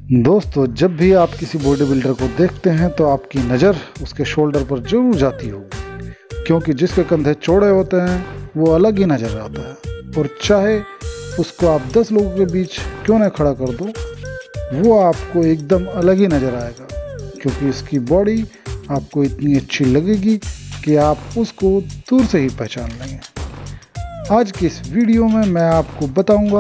दोस्तों, जब भी आप किसी बॉडी बिल्डर को देखते हैं तो आपकी नज़र उसके शोल्डर पर जरूर जाती होगी, क्योंकि जिसके कंधे चौड़े होते हैं वो अलग ही नज़र आता है। और चाहे उसको आप 10 लोगों के बीच क्यों ना खड़ा कर दो, वो आपको एकदम अलग ही नज़र आएगा, क्योंकि इसकी बॉडी आपको इतनी अच्छी लगेगी कि आप उसको दूर से ही पहचान लेंगे। आज की इस वीडियो में मैं आपको बताऊंगा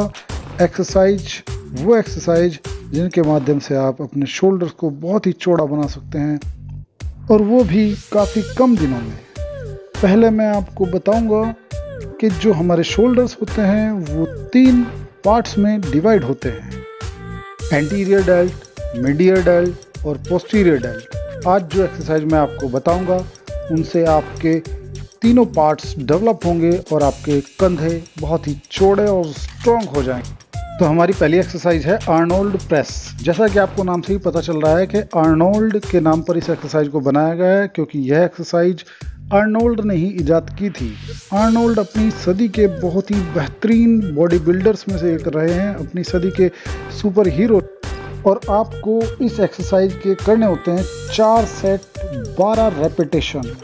वो एक्सरसाइज जिनके माध्यम से आप अपने शोल्डर्स को बहुत ही चौड़ा बना सकते हैं, और वो भी काफ़ी कम दिनों में। पहले मैं आपको बताऊंगा कि जो हमारे शोल्डर्स होते हैं वो 3 पार्ट्स में डिवाइड होते हैं: एंटीरियर डेल्ट, मीडियर डेल्ट और पोस्टीरियर डेल्ट। आज जो एक्सरसाइज मैं आपको बताऊंगा उनसे आपके तीनों पार्ट्स डेवलप होंगे और आपके कंधे बहुत ही चौड़े और स्ट्रॉन्ग हो जाएंगे। तो हमारी पहली एक्सरसाइज है आर्नोल्ड प्रेस। जैसा कि आपको नाम से ही पता चल रहा है कि आर्नोल्ड के नाम पर इस एक्सरसाइज को बनाया गया है, क्योंकि यह एक्सरसाइज आर्नोल्ड ने ही इजाद की थी। आर्नोल्ड अपनी सदी के बहुत ही बेहतरीन बॉडी बिल्डर्स में से एक रहे हैं, अपनी सदी के सुपर हीरो। और आपको इस एक्सरसाइज के करने होते हैं 4 सेट 12 रेपिटेशन।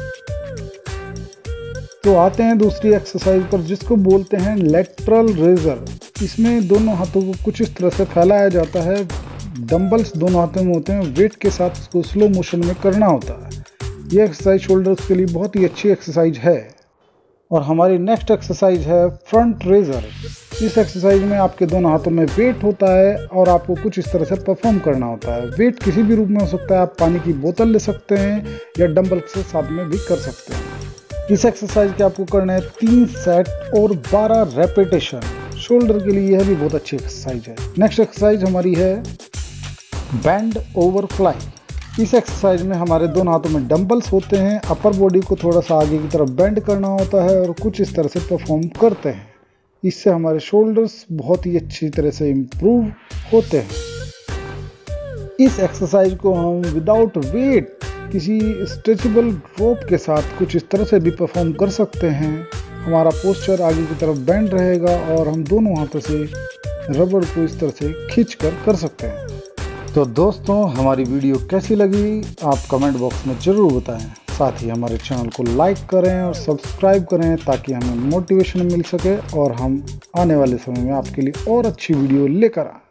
तो आते हैं दूसरी एक्सरसाइज पर, जिसको बोलते हैं लेटरल रेजर। इसमें दोनों हाथों को कुछ इस तरह से फैलाया जाता है, डंबल्स दोनों हाथों में होते हैं, वेट के साथ इसको स्लो मोशन में करना होता है। ये एक्सरसाइज शोल्डर्स के लिए बहुत ही अच्छी एक्सरसाइज है। और हमारी नेक्स्ट एक्सरसाइज है फ्रंट रेजर। इस एक्सरसाइज में आपके दोनों हाथों में वेट होता है और आपको कुछ इस तरह से परफॉर्म करना होता है। वेट किसी भी रूप में हो सकता है, आप पानी की बोतल ले सकते हैं या डंबल के साथ में भी कर सकते हैं। इस एक्सरसाइज के आपको करना है 3 सेट और 12 रेपिटेशन। शोल्डर के लिए यह भी बहुत अच्छी एक्सरसाइज है। नेक्स्ट एक्सरसाइज हमारी है बेंड ओवर फ्लाई। इस एक्सरसाइज में हमारे दोनों हाथों में डंबल्स होते हैं, अपर बॉडी को थोड़ा सा आगे की तरफ बेंड करना होता है और कुछ इस तरह से परफॉर्म करते हैं। इससे हमारे शोल्डर्स बहुत ही अच्छी तरह से इम्प्रूव होते हैं। इस एक्सरसाइज को हम विदाउट वेट किसी स्ट्रेचेबल रोप के साथ कुछ इस तरह से भी परफॉर्म कर सकते हैं। हमारा पोस्चर आगे की तरफ बेंड रहेगा और हम दोनों हाथों से रबड़ को इस तरह से खींच कर सकते हैं। तो दोस्तों, हमारी वीडियो कैसी लगी आप कमेंट बॉक्स में ज़रूर बताएं। साथ ही हमारे चैनल को लाइक करें और सब्सक्राइब करें, ताकि हमें मोटिवेशन मिल सके और हम आने वाले समय में आपके लिए और अच्छी वीडियो लेकर आएँ।